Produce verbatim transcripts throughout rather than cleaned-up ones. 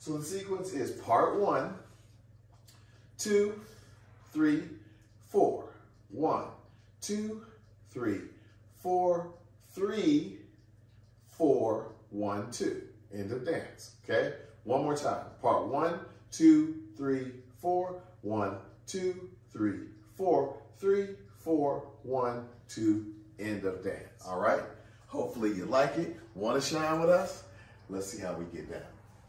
So the sequence is part one, two, three, four. One, two, three, four, three, four, one, two. End of dance, okay? One more time. Part one, two, three, four. One, two, three, four. Three, four, one, two. End of dance, all right? Hopefully you like it. Want to shine with us? Let's see how we get down.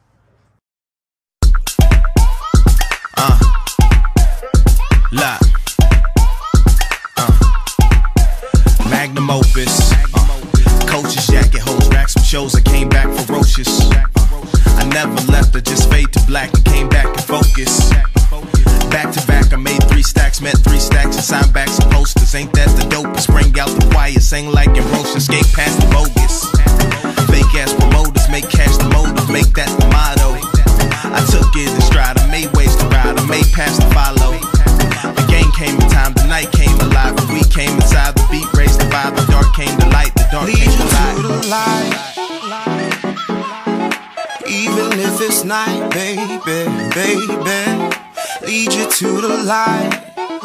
Uh, la, uh, magnum opus, uh, coach's jacket holds back some shows. I came back ferocious. I never left, I just fade to black and came back in focus. Back to back, I made three stacks, met three stacks, and signed back some posters. Ain't that the dopest? Bring out the choir, sing like Ambrosian, skate past the bogus. Fake ass promoters, make cash the motive, make that the motto. I took it in stride, I made ways to ride, I made paths to follow. The game came in time, the night came alive, and we came inside, the beat raised the vibe, the dark came to light, the dark came to light. Lead you to the light, even if it's night, baby, baby. Lead you to the light,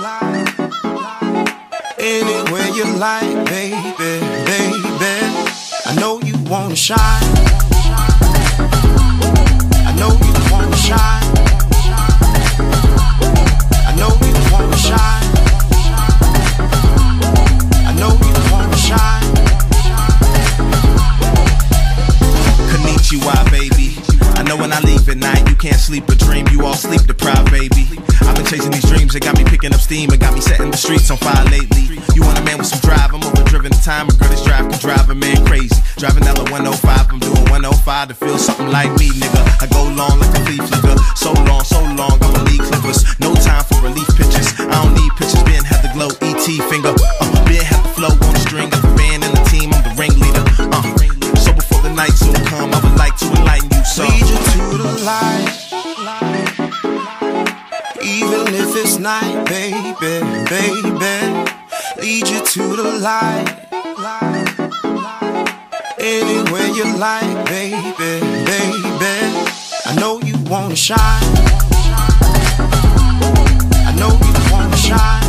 anywhere you like, baby, baby. I know you wanna shine, I know you wanna shine, I know you wanna shine, I know you wanna shine. Konnichiwa, baby. I know when I leave at night, you can't sleep or dream, you all sleep deprived, baby. I've been chasing these dreams, they got me picking up steam, it got me setting the streets on fire lately. You want a man with some drive, I'm overdriven the time, a girl that's drive can drive a man crazy. Driving L one oh five, I'm doing one oh five to feel something like me, nigga. I go long like a flea flicker, so long, so long, I'ma need clippers. No time for relief pictures, I don't need pictures, Ben had the glow, E T finger. Uh, Ben had the flow on the string of the band and the team, I'm the ringleader. Uh, so before the night soon come, I would like to enlighten you some. Lead you to the light, even if it's night, baby, baby. Lead you to the light, anywhere you like, baby, baby. I know you wanna shine, I know you wanna shine.